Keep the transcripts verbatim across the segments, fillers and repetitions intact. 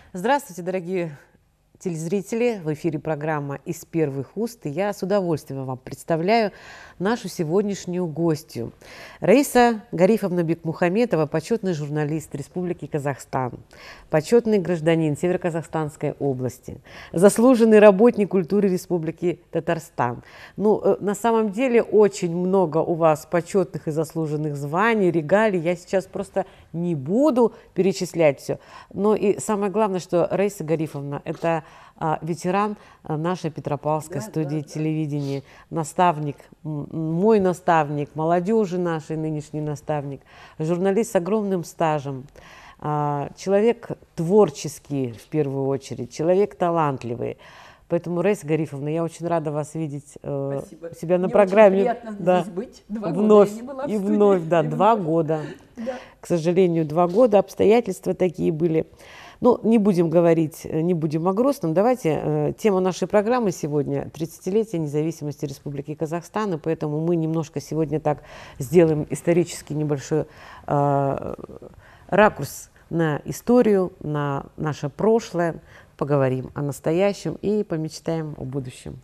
Здравствуйте, дорогие телезрители! В эфире программа «Из первых уст». И я с удовольствием вам представляю нашу сегодняшнюю гостью. Раиса Гарифовна Бекмухаметова, почетный журналист Республики Казахстан, почетный гражданин Северо-Казахстанской области, заслуженный работник культуры Республики Татарстан. Ну, на самом деле, очень много у вас почетных и заслуженных званий, регалий. Я сейчас просто не буду перечислять все. Но и самое главное, что Раиса Гарифовна – это а, ветеран нашей Петропавловской да, студии да, телевидения, да. наставник, мой наставник, молодежи нашей нынешний наставник, журналист с огромным стажем, а, человек творческий в первую очередь, человек талантливый. Поэтому, Раиса Гарифовна, я очень рада вас видеть э, себя на Мне программе. Очень приятно да. здесь быть. Два вновь, года я не была в и студии. вновь, да, два года. Да. К сожалению, два года, обстоятельства такие были. Ну, не будем говорить, не будем о грустном. Давайте, э, тема нашей программы сегодня – тридцатилетие независимости Республики Казахстан, и поэтому мы немножко сегодня так сделаем исторический небольшой э, ракурс на историю, на наше прошлое, поговорим о настоящем и помечтаем о будущем.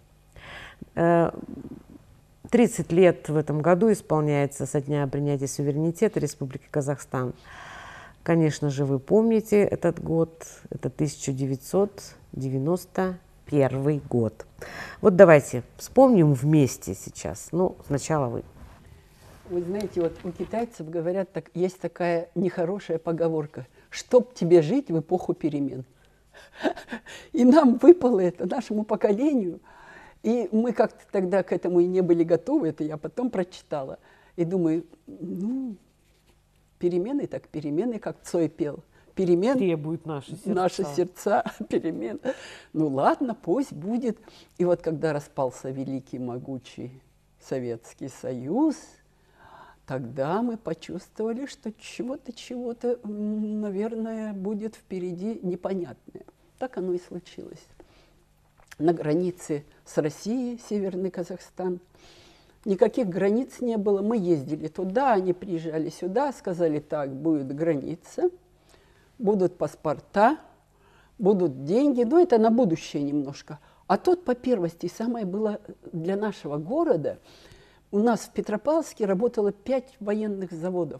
тридцать лет в этом году исполняется со дня принятия суверенитета Республики Казахстан. Конечно же, вы помните этот год, это тысяча девятьсот девяносто первый год. Вот давайте вспомним вместе сейчас. Ну, сначала вы. Вы знаете, вот у китайцев говорят, так, есть такая нехорошая поговорка: «Чтоб тебе жить в эпоху перемен». И нам выпало это, нашему поколению. И мы как-то тогда к этому и не были готовы, это я потом прочитала. И думаю, ну, перемены так перемены, как Цой пел. Перемен требуют наши сердца. Наши сердца, перемен. Ну ладно, пусть будет. И вот когда распался великий, могучий Советский Союз, тогда мы почувствовали, что чего-то, чего-то, наверное, будет впереди непонятное. Так оно и случилось. На границе с Россией, Северный Казахстан, никаких границ не было. Мы ездили туда, они приезжали сюда, сказали: так, будет граница, будут паспорта, будут деньги. Но это на будущее немножко. А тут, по первости, самое было для нашего города. У нас в Петропавловске работало пять военных заводов.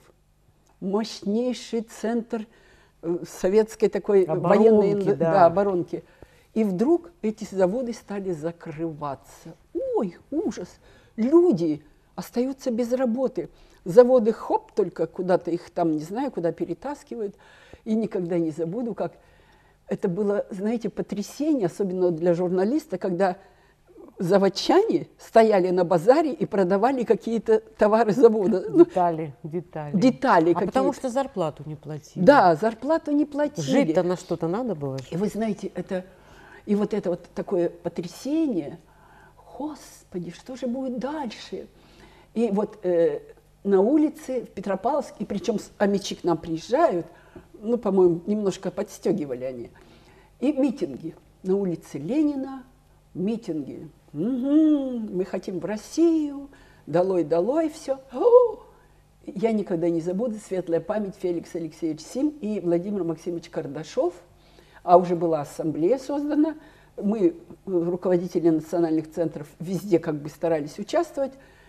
Мощнейший центр советской такой оборонки, военной да. Да, оборонки. И вдруг эти заводы стали закрываться. Ой, ужас! Люди остаются без работы. Заводы хоп, только куда-то их там, не знаю, куда перетаскивают. И никогда не забуду, как это было, знаете, потрясение, особенно для журналиста, когда заводчане стояли на базаре и продавали какие-то товары завода. Детали, детали. Детали а какие-то. Потому что зарплату не платили. Да, зарплату не платили. Жить-то на что-то надо было жить. И вы знаете, это, и вот это вот такое потрясение. Господи, что же будет дальше? И вот э, на улице в Петропавловске, причем амичи к нам приезжают, ну, по-моему, немножко подстегивали они, и митинги на улице Ленина, митинги. Угу, мы хотим в Россию, долой, долой, все. О! Я никогда не забуду, светлая память, Феликс Алексеевич Сим и Владимир Максимович Кардашов. А уже была ассамблея создана. Мы, руководители национальных центров, везде как бы старались участвовать.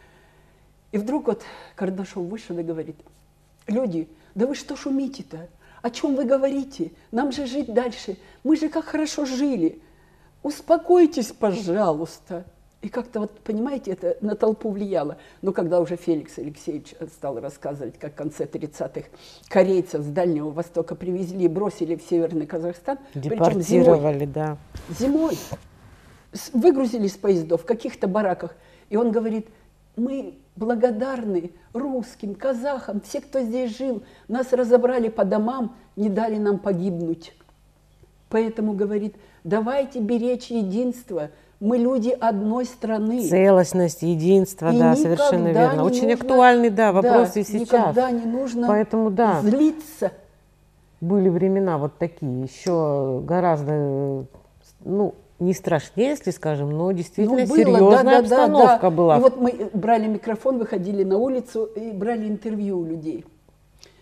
И вдруг вот Кардашов вышел и говорит: люди, да вы что шумите-то? О чем вы говорите? Нам же жить дальше. Мы же как хорошо жили. Успокойтесь, пожалуйста. И как-то вот, понимаете, это на толпу влияло. Но когда уже Феликс Алексеевич стал рассказывать, как в конце тридцатых корейцев с Дальнего Востока привезли и бросили в Северный Казахстан. Депортировали, зимой, да. Зимой. Выгрузили из поездов в каких-то бараках. И он говорит: мы благодарны русским, казахам, все, кто здесь жил. Нас разобрали по домам, не дали нам погибнуть. Поэтому, говорит, давайте беречь единство. Мы люди одной страны. Целостность, единство, и да, совершенно верно. Очень нужно, актуальный, да, вопрос да, и сейчас. Никогда не нужно Поэтому, да, злиться. Были времена вот такие, еще гораздо, ну, не страшнее, если скажем, но действительно ну, было, серьезная да, обстановка да, да. была. И вот мы брали микрофон, выходили на улицу и брали интервью у людей.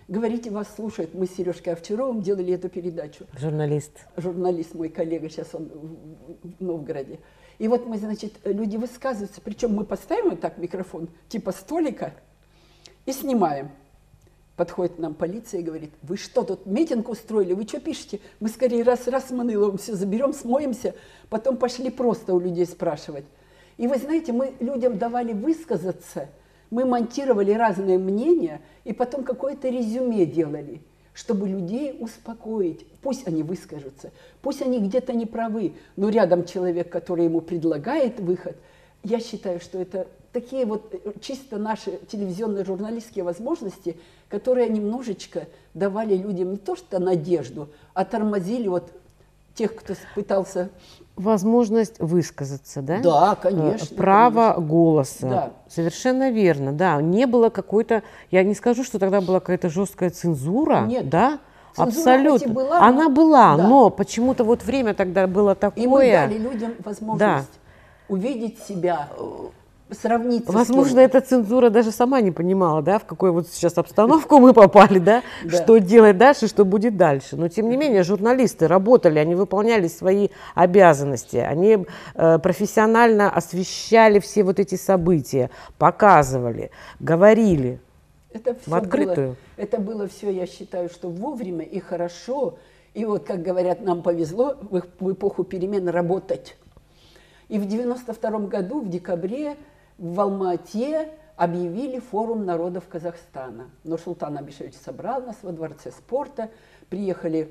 говорите, вас слушают. Мы с Сережкой Овчаровым делали эту передачу. Журналист. Журналист мой коллега, сейчас он в Новгороде. И вот мы, значит, люди высказываются, причем мы поставим вот так микрофон, типа столика, и снимаем. Подходит к нам полиция и говорит: вы что, тут митинг устроили, вы что пишете? Мы скорее раз-раз с Маныловым все заберем, смоемся, потом пошли просто у людей спрашивать. И вы знаете, мы людям давали высказаться, мы монтировали разные мнения, и потом какое-то резюме делали, чтобы людей успокоить. Пусть они выскажутся, пусть они где-то не правы, но рядом человек, который ему предлагает выход, я считаю, что это такие вот чисто наши телевизионные журналистские возможности, которые немножечко давали людям не то что надежду, а тормозили вот тех, кто пытался... Возможность высказаться, да? Да, конечно. Право конечно. голоса. Да. Совершенно верно, да. Не было какой-то, я не скажу, что тогда была какая-то жесткая цензура. Нет. да? Цензура Абсолютно. хоть и была, Она но... была, да. но почему-то вот время тогда было такое. И мы дали людям возможность да. увидеть себя, сравниться. Возможно, эта цензура даже сама не понимала, да, в какую вот сейчас обстановку мы попали, да, да. что делать дальше, что будет дальше. Но, тем не менее, журналисты работали, они выполняли свои обязанности, они э, профессионально освещали все вот эти события, показывали, говорили это в открытую. Было, это было все, я считаю, что вовремя и хорошо. И вот, как говорят, нам повезло в, в эпоху перемен работать. И в девяносто втором году, в декабре, в Алма-Ате объявили форум народов Казахстана. Нурсултан Абишевич собрал нас во Дворце спорта, приехали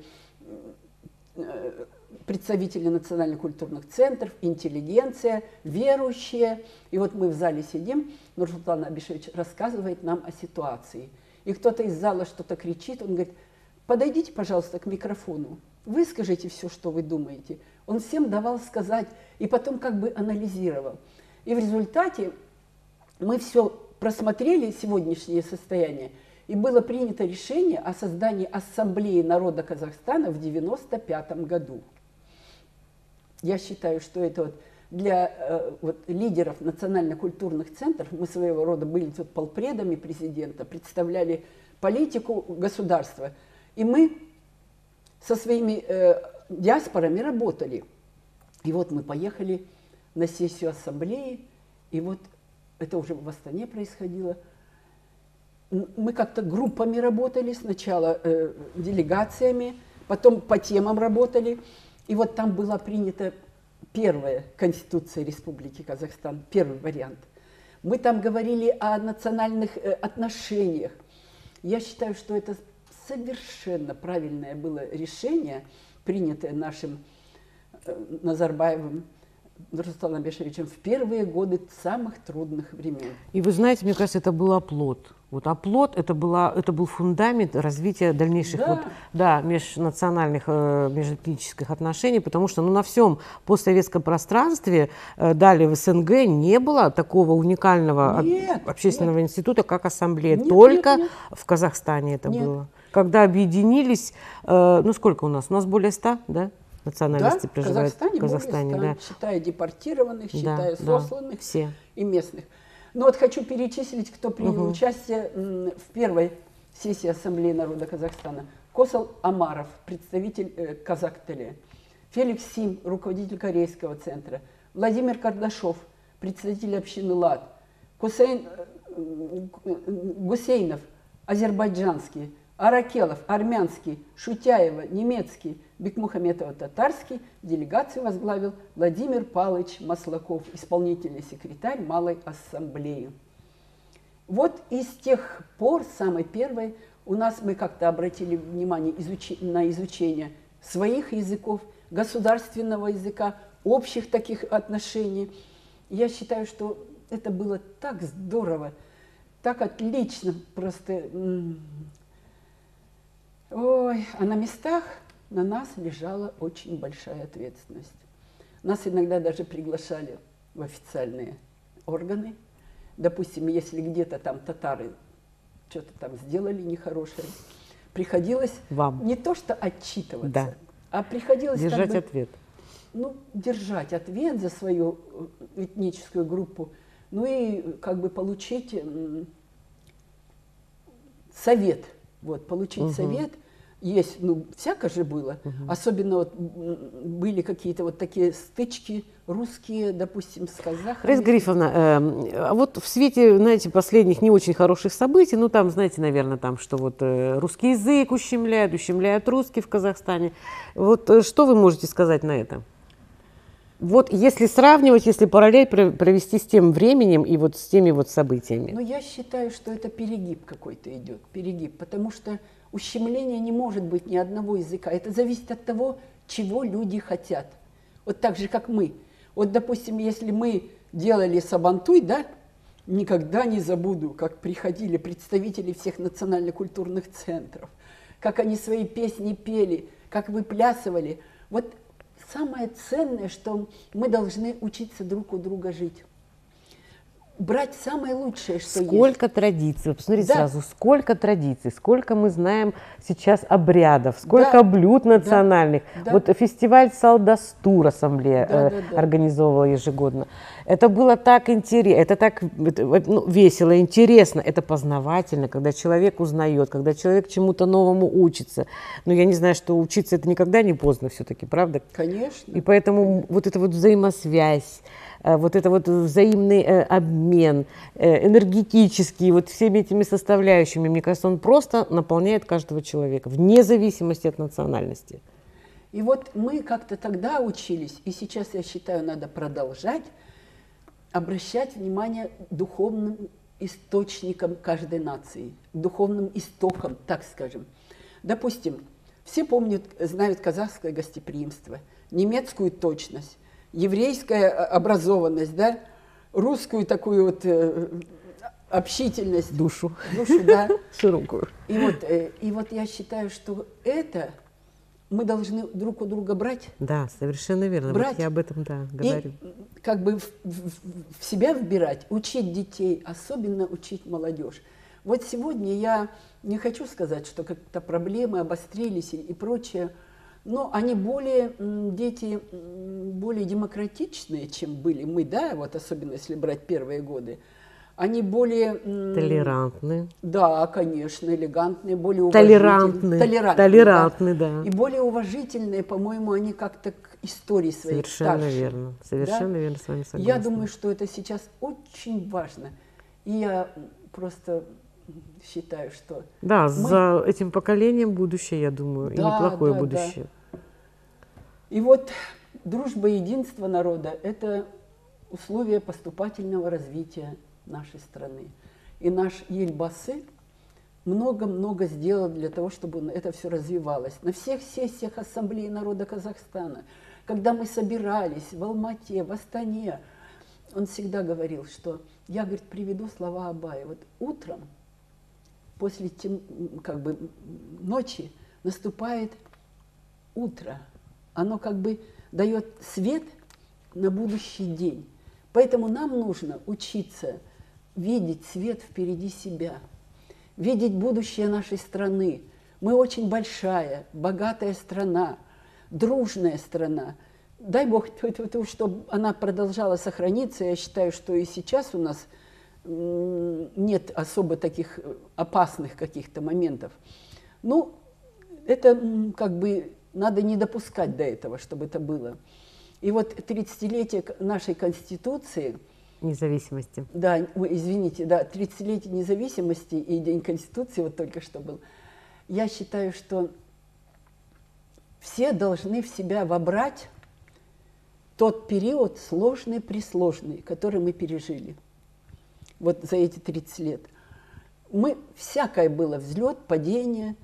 представители национально-культурных центров, интеллигенция, верующие. И вот мы в зале сидим, Нурсултан Абишевич рассказывает нам о ситуации. И кто-то из зала что-то кричит, он говорит: подойдите, пожалуйста, к микрофону, выскажите все, что вы думаете. Он всем давал сказать и потом как бы анализировал. И в результате мы все просмотрели, сегодняшнее состояние, и было принято решение о создании Ассамблеи народа Казахстана в девяносто пятом году. Я считаю, что это вот для э, вот, лидеров национально-культурных центров, мы своего рода были тут полпредами президента, представляли политику государства, и мы со своими э, диаспорами работали. И вот мы поехали на сессию ассамблеи, и вот это уже в Астане происходило. Мы как-то группами работали, сначала э, делегациями, потом по темам работали. И вот там была принята первая Конституция Республики Казахстан, первый вариант. Мы там говорили о национальных э, отношениях. Я считаю, что это совершенно правильное было решение, принятое нашим э, Назарбаевым Нурсултаном Абишевичем в первые годы самых трудных времен. И вы знаете, мне кажется, это был оплот. Вот оплот, это, была, это был фундамент развития дальнейших да. вот, да, межнациональных, э, межэтнических отношений, потому что ну, на всем постсоветском пространстве, э, далее в СНГ, не было такого уникального нет, общественного нет. института, как ассамблея. Нет, Только нет, нет. в Казахстане это нет. было. Когда объединились, э, ну сколько у нас? У нас более ста, да? Национальности да, проживают в Казахстане, в Казахстане, более ста, да. считая депортированных, считая да, сосланных да, все. и местных. Но вот хочу перечислить, кто принял угу. участие в первой сессии Ассамблеи народа Казахстана. Косал Амаров, представитель э, Казахтеле. Феликс Сим, руководитель Корейского центра. Владимир Кардашов, представитель общины ЛАД. Кусейн, э, Гусейнов, азербайджанский. Аракелов, армянский, Шутяева, немецкий, Бекмухаметова, татарский. Делегацию возглавил Владимир Павлович Маслаков, исполнительный секретарь Малой Ассамблеи. Вот и с тех пор, самой первой, у нас мы как-то обратили внимание изуч... на изучение своих языков, государственного языка, общих таких отношений. Я считаю, что это было так здорово, так отлично, просто... Ой, а на местах на нас лежала очень большая ответственность. Нас иногда даже приглашали в официальные органы. Допустим, если где-то там татары что-то там сделали нехорошее, приходилось Вам. не то что отчитываться, да. а приходилось держать как бы, ответ. Ну, держать ответ за свою этническую группу, ну и как бы получить совет. Вот, получить Угу. совет. Есть, ну, всяко же было. Угу. Особенно вот были какие-то вот такие стычки русские, допустим, с казахами. Раиса Гарифовна, э, а вот в свете, знаете, последних не очень хороших событий, ну, там, знаете, наверное, там, что вот э, русский язык ущемляют, ущемляют русский в Казахстане. Вот э, что вы можете сказать на это? Вот если сравнивать, если параллель провести с тем временем и вот с теми вот событиями. Ну, я считаю, что это перегиб какой-то идет, перегиб, потому что ущемление не может быть ни одного языка. Это зависит от того, чего люди хотят. Вот так же, как мы. Вот, допустим, если мы делали сабантуй, да, никогда не забуду, как приходили представители всех национально-культурных центров, как они свои песни пели, как выплясывали. Вот самое ценное, что мы должны учиться друг у друга жить. Брать самое лучшее, что есть. Сколько традиций, вы посмотрите Да. сразу, сколько традиций, сколько мы знаем сейчас обрядов, сколько Да. блюд национальных. Да. Вот фестиваль Салдастур ассамблея Да, э, да, да. организовывала ежегодно. Это было так интересно, это так это, ну, весело, интересно, это познавательно, когда человек узнает, когда человек чему-то новому учится. Но я не знаю, что учиться это никогда не поздно все-таки, правда? Конечно. И поэтому вот эта вот взаимосвязь, вот это вот взаимный э, обмен, э, энергетический, вот всеми этими составляющими, мне кажется, он просто наполняет каждого человека, вне зависимости от национальности. И вот мы как-то тогда учились, и сейчас, я считаю, надо продолжать обращать внимание к духовным источникам каждой нации, к духовным истокам, так скажем. Допустим, все помнят, знают казахское гостеприимство, немецкую точность, еврейская образованность, да, русскую такую вот э, общительность. Душу. Душу, да. Широкую. И вот, э, и вот я считаю, что это мы должны друг у друга брать. Да, совершенно верно. Брать. Вот я об этом, да, говорю. И как бы в, в, в себя вбирать, учить детей, особенно учить молодежь. Вот сегодня я не хочу сказать, что как-то проблемы обострились и, и прочее, но они более, дети более демократичные, чем были мы, да, вот особенно если брать первые годы. Они более... Толерантные. Да, конечно, элегантные, более уважительные. Толерантные. Толерантные, Толерантные, да. да. И более уважительные, по-моему, они как-то к истории своей Совершенно старше. верно. Совершенно Да? верно с вами согласна. Я думаю, что это сейчас очень важно. И я просто считаю, что... Да, мы... за этим поколением будущее, я думаю, Да, и неплохое да, будущее. Да. И вот дружба и единство народа – это условия поступательного развития нашей страны. И наш Ельбасы много-много сделал для того, чтобы это все развивалось. На всех сессиях Ассамблеи народа Казахстана, когда мы собирались в Алмате, в Астане, он всегда говорил, что я, говорит, приведу слова Абая. Вот утром, после тем, как бы, ночи, наступает утро. Оно как бы дает свет на будущий день. Поэтому нам нужно учиться видеть свет впереди себя, видеть будущее нашей страны. Мы очень большая, богатая страна, дружная страна. Дай Бог, чтобы она продолжала сохраниться. Я считаю, что и сейчас у нас нет особо таких опасных каких-то моментов. Ну, это как бы надо не допускать до этого, чтобы это было. И вот тридцатилетие нашей Конституции... Независимости. Да, ой, извините, да, тридцатилетие независимости и День Конституции вот только что был. Я считаю, что все должны в себя вобрать тот период сложный-пресложный, который мы пережили вот за эти тридцать лет. Мы, всякое было, взлет, падение,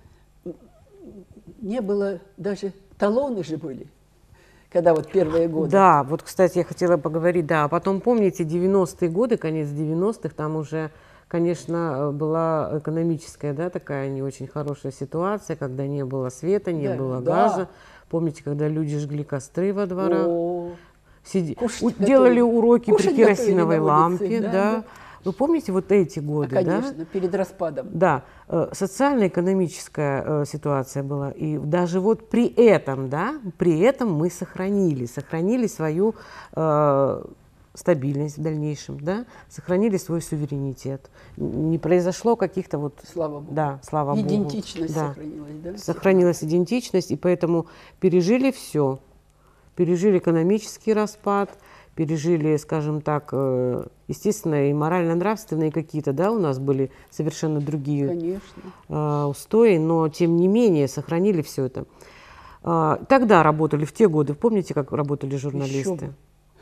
не было даже, талоны же были, когда вот первые годы. Да, вот, кстати, я хотела поговорить, да, а потом, помните, девяностые годы, конец девяностых, там уже, конечно, была экономическая, да, такая не очень хорошая ситуация, когда не было света, не Да, было да. газа. Помните, когда люди жгли костры во дворах, О, сиди... кушать делали готовили. уроки Кушать при керосиновой готовили на улице, лампе, да, да. да. Вы помните вот эти а, годы, конечно, да? перед распадом. Да, э, социально-экономическая э, ситуация была, и даже вот при этом, да, при этом мы сохранили, сохранили свою э, стабильность в дальнейшем, да, сохранили свой суверенитет. Не произошло каких-то вот... Слава Богу. Да, слава Богу. Идентичность Да. сохранилась, да? Сохранилась идентичность, и поэтому пережили все. Пережили экономический распад, пережили, скажем так, естественно, и морально-нравственные какие-то, да, у нас были совершенно другие Конечно. устои, но тем не менее сохранили все это. Тогда работали, в те годы, помните, как работали журналисты?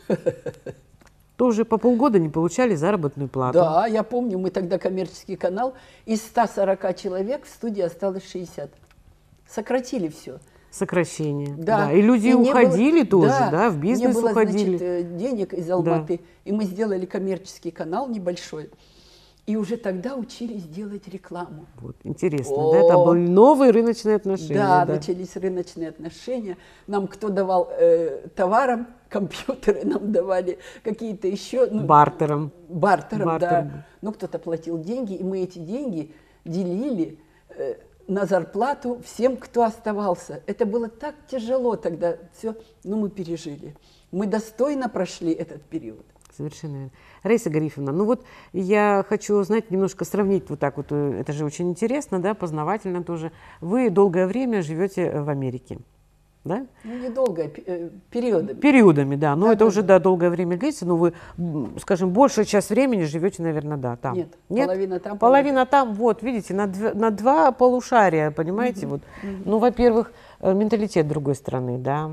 Тоже по полгода не получали заработную плату. Да, я помню, мы тогда коммерческий канал, из ста сорока человек в студии осталось шестьдесят. Сократили все. Сокращение. Да. Да. И люди и уходили было, тоже, да, да, в бизнес не было, уходили. Значит, денег из Алматы. Да. И мы сделали коммерческий канал небольшой. И уже тогда учились делать рекламу. Вот, интересно, да? Это были новые рыночные отношения. Да, да, начались рыночные отношения. Нам кто давал э, товаром, компьютеры нам давали, какие-то еще... Ну, бартером. Бартером, бартером, да. Ну, кто-то платил деньги, и мы эти деньги делили э, на зарплату всем, кто оставался. Это было так тяжело тогда. Все, ну, мы пережили. Мы достойно прошли этот период. Совершенно верно. Раиса Гарифовна, ну вот я хочу узнать, немножко сравнить вот так вот, это же очень интересно, да, познавательно тоже. Вы долгое время живете в Америке, да? Ну, недолго, периодами. Периодами, да, но да, это да, уже, да. да, долгое время длится, но вы, скажем, большую часть времени живете, наверное, да, там. Нет, Нет? половина там. Половина там, вот, видите, на, дв на два полушария, понимаете, угу, вот. Угу. Ну, во-первых, менталитет другой страны, да.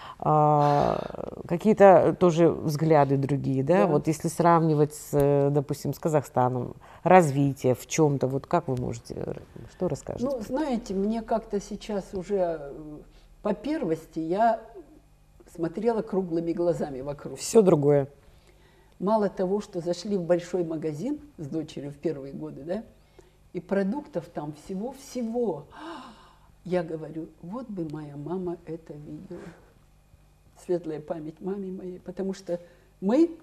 Какие-то тоже взгляды другие, да? Да, вот если сравнивать с, допустим, с Казахстаном, развитие в чем-то, вот как вы можете, что расскажете? Ну, знаете, мне как-то сейчас уже по первости я смотрела круглыми глазами вокруг. Все другое. Мало того, что зашли в большой магазин с дочерью в первые годы, да, и продуктов там всего-всего. Я говорю, вот бы моя мама это видела. Светлая память маме моей, потому что мы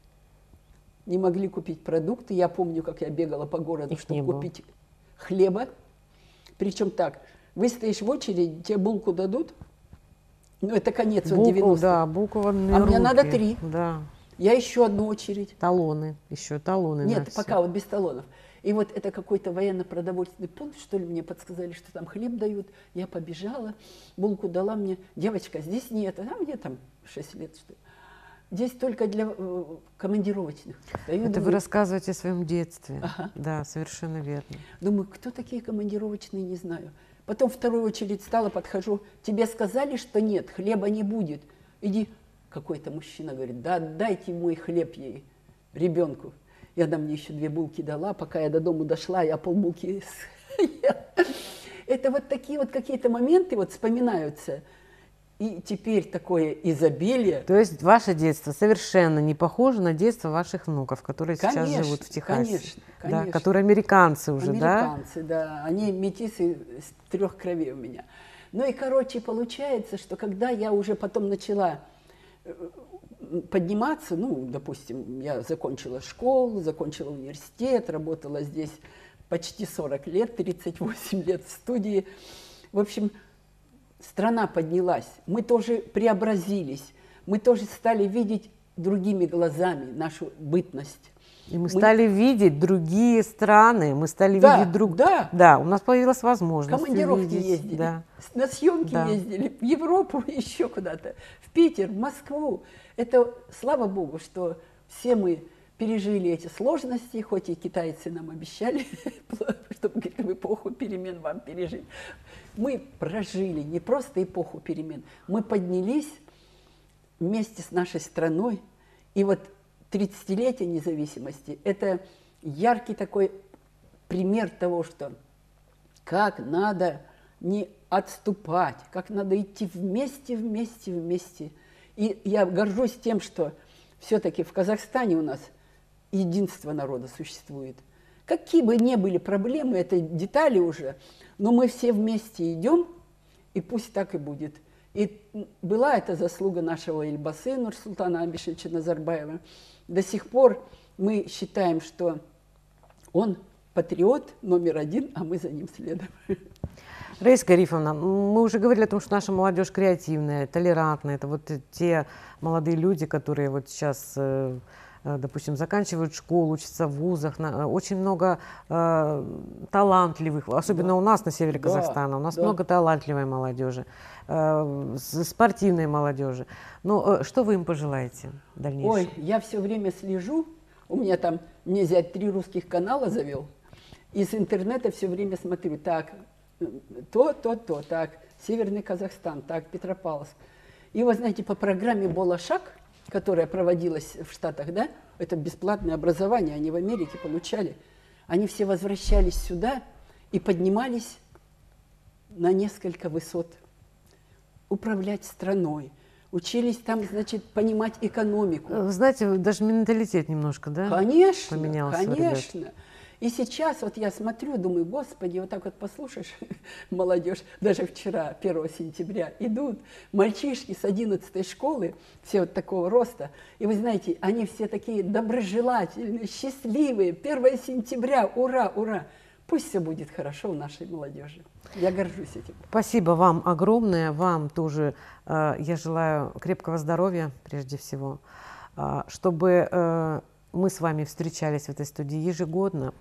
не могли купить продукты. Я помню, как я бегала по городу, Их чтобы купить хлеба. Причем так, вы стоишь в очереди, тебе булку дадут, ну это конец булку, девяностых. Да, булку в а руки. мне надо три. Да. Я еще одну очередь. Талоны, еще талоны. Нет, пока вот без талонов. И вот это какой-то военно-продовольственный пункт, что ли, мне подсказали, что там хлеб дают. Я побежала, булку дала мне. Девочка, здесь нет. А мне там шесть лет, что ли. Здесь только для э, командировочных. Даю, это думаю, вы рассказываете о своем детстве. Ага. Да, совершенно верно. Думаю, кто такие командировочные, не знаю. Потом вторую очередь стала, подхожу. Тебе сказали, что нет, хлеба не будет. Иди. Какой-то мужчина говорит, да дайте мой хлеб ей, ребенку. И она мне еще две булки дала, пока я до дома дошла, я полбулки съела. Это вот такие вот какие-то моменты вот вспоминаются. И теперь такое изобилие. То есть ваше детство совершенно не похоже на детство ваших внуков, которые конечно, сейчас живут в Техасе. Конечно, да, конечно. которые американцы уже, американцы, да? да. Они метисы с трех кровей у меня. Ну и, короче, получается, что когда я уже потом начала подниматься, ну, допустим, я закончила школу, закончила университет, работала здесь почти сорок лет, тридцать восемь лет в студии. В общем, страна поднялась, мы тоже преобразились, мы тоже стали видеть другими глазами нашу бытность. И мы, мы стали видеть другие страны, мы стали да, видеть друг... Да, да, у нас появилась возможность командировки видеть. ездили, да. на съемки да. ездили, в Европу, еще куда-то, в Питер, в Москву. Это, слава Богу, что все мы пережили эти сложности, хоть и китайцы нам обещали, чтобы в эпоху перемен вам пережить. Мы прожили не просто эпоху перемен, мы поднялись вместе с нашей страной, и вот тридцатилетие независимости – это яркий такой пример того, что как надо не отступать, как надо идти вместе, вместе, вместе. И я горжусь тем, что все-таки в Казахстане у нас единство народа существует. Какие бы ни были проблемы, это детали уже, но мы все вместе идем, и пусть так и будет. И была это заслуга нашего Эльбасы Нурсултана Абишевича Назарбаева. До сих пор мы считаем, что он патриот номер один, а мы за ним следуем. Раиса Гарифовна, мы уже говорили о том, что наша молодежь креативная, толерантная. Это вот те молодые люди, которые вот сейчас, допустим, заканчивают школу, учатся в вузах. Очень много э, талантливых, особенно да. у нас на севере да. Казахстана, у нас да. много талантливой молодежи, э, спортивной молодежи. Но э, что вы им пожелаете в дальнейшем? Ой, я все время слежу. У меня там, мне зять три русских канала завел. Из интернета все время смотрю, так, то, то, то, так, Северный Казахстан, так, Петропавловск. И вы знаете, по программе «Болашак», которая проводилась в Штатах, да, это бесплатное образование, они в Америке получали, они все возвращались сюда и поднимались на несколько высот, управлять страной. Учились там, значит, понимать экономику. Вы знаете, даже менталитет немножко, да? Конечно, поменялся, конечно. Ребят. И сейчас вот я смотрю, думаю, господи, вот так вот послушаешь, молодежь, даже вчера, первого сентября, идут мальчишки с одиннадцатой школы, все вот такого роста, и вы знаете, они все такие доброжелательные, счастливые, первого сентября, ура, ура. Пусть все будет хорошо у нашей молодежи. Я горжусь этим. Спасибо вам огромное, вам тоже э, я желаю крепкого здоровья, прежде всего, э, чтобы... Э, мы с вами встречались в этой студии ежегодно,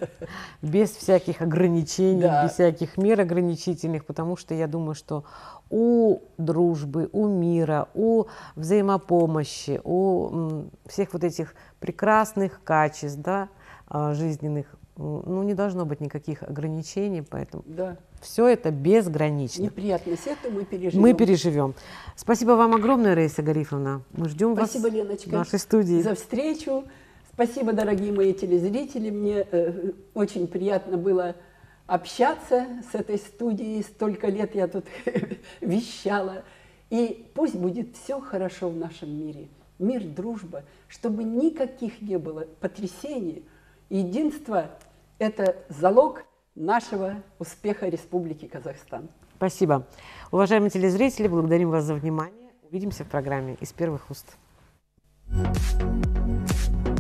без всяких ограничений, да. без всяких мер ограничительных, потому что я думаю, что у дружбы, у мира, у взаимопомощи, у всех вот этих прекрасных качеств, да, жизненных, ну, не должно быть никаких ограничений, поэтому да. все это безгранично. Неприятность это мы переживем. Мы переживем. Спасибо вам огромное, Раиса Гарифовна. Мы ждем Спасибо, вас Леночка, в нашей студии. За встречу. Спасибо, дорогие мои телезрители. Мне э, очень приятно было общаться с этой студией. Столько лет я тут вещала. И пусть будет все хорошо в нашем мире. Мир, дружба, чтобы никаких не было потрясений. Единство – это залог нашего успеха Республики Казахстан. Спасибо. Уважаемые телезрители, благодарим вас за внимание. Увидимся в программе «Из первых уст».